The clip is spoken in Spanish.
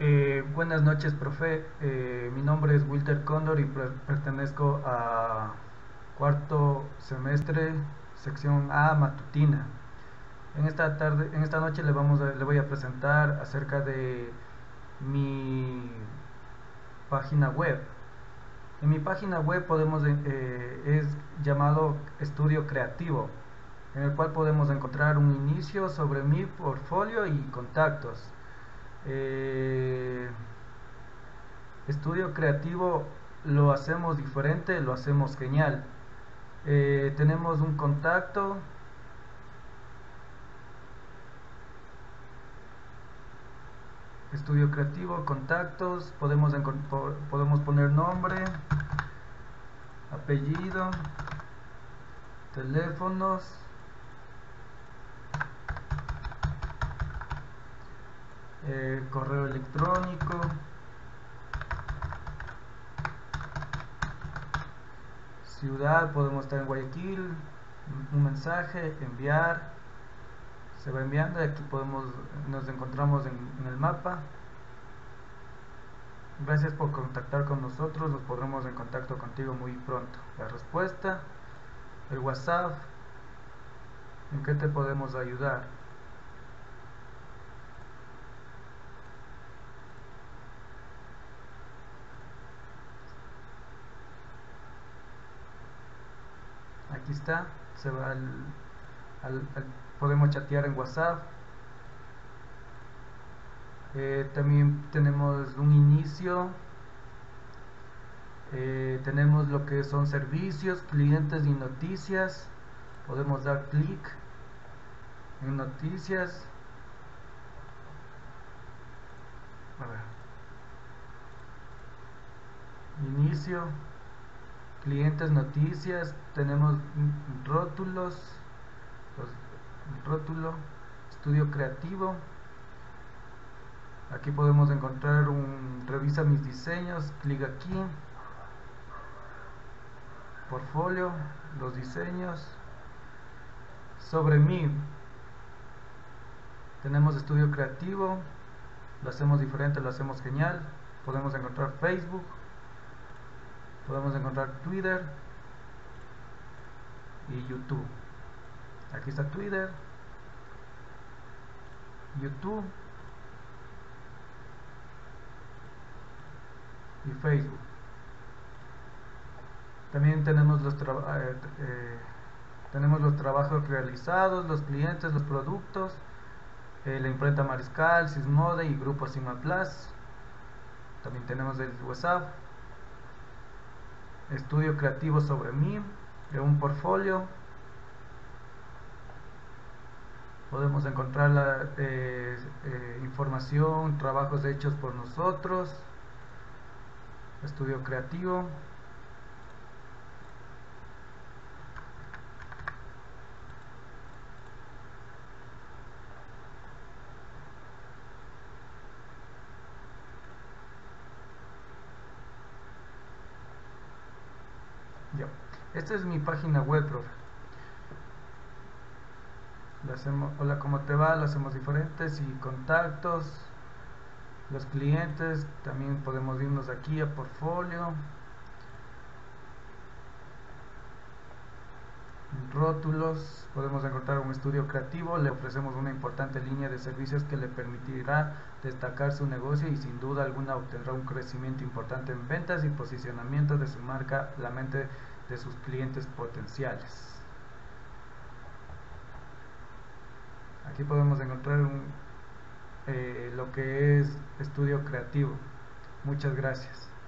Buenas noches, profe. Mi nombre es Wilter Cóndor y pertenezco a cuarto semestre, sección A matutina. En esta noche le voy a presentar acerca de mi página web. En mi página web es llamado Estudio Creativo, en el cual podemos encontrar un inicio sobre mi portfolio y contactos. Eh, Estudio creativo lo hacemos diferente, lo hacemos genial. Tenemos un contacto, estudio creativo, contactos, podemos poner nombre, apellido, teléfonos, correo electrónico, ciudad, podemos estar en Guayaquil, un mensaje, enviar, se va enviando y aquí nos encontramos en el mapa. Gracias por contactar con nosotros, nos pondremos en contacto contigo muy pronto. La respuesta, el WhatsApp, ¿en qué te podemos ayudar? Aquí está, se va podemos chatear en WhatsApp. También tenemos un inicio, tenemos lo que son servicios, clientes y noticias. Podemos dar clic en noticias. A ver. Inicio, clientes, noticias, tenemos rótulos, rótulo, estudio creativo. Aquí podemos encontrar revisa mis diseños, clic aquí, portfolio, los diseños. Sobre mí, tenemos estudio creativo, lo hacemos diferente, lo hacemos genial. Podemos encontrar Facebook, podemos encontrar Twitter y YouTube. Aquí está Twitter, YouTube y Facebook. También tenemos los trabajos realizados, los clientes, los productos, la imprenta Mariscal, Sismode y Grupo Sigma Plus. También tenemos el WhatsApp, estudio creativo sobre mí, un portfolio. Podemos encontrar información, trabajos hechos por nosotros, estudio creativo. Ya. Esta es mi página web, profe. Hola, ¿cómo te va? Lo hacemos diferentes y contactos, los clientes, también podemos irnos aquí a portfolio, rótulos, podemos encontrar un estudio creativo, le ofrecemos una importante línea de servicios que le permitirá destacar su negocio y sin duda alguna obtendrá un crecimiento importante en ventas y posicionamiento de su marca en la mente de sus clientes potenciales. Aquí podemos encontrar lo que es estudio creativo. Muchas gracias.